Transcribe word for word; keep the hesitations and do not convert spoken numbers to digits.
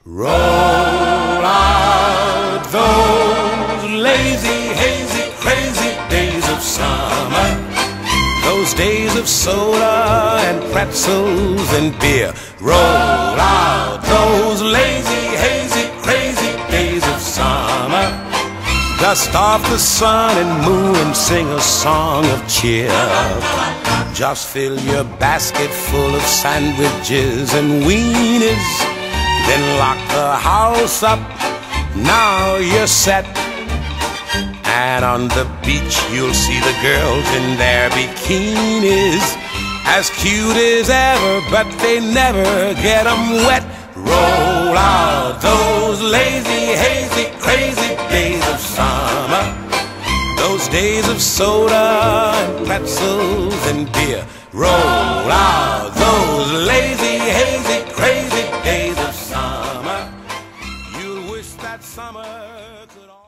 Roll out those lazy, hazy, crazy days of summer, those days of soda and pretzels and beer. Roll out those lazy, hazy, crazy days of summer. Dust off the sun and moon and sing a song of cheer. Just fill your basket full of sandwiches and weenies, then lock the house up, now you're set. And on the beach you'll see the girls in their bikinis, as cute as ever, but they never get 'em wet. Roll out those lazy, hazy, crazy days of summer, those days of soda and pretzels and beer. Roll out those lazy, hazy, crazy days of summer. You'll wish that summer could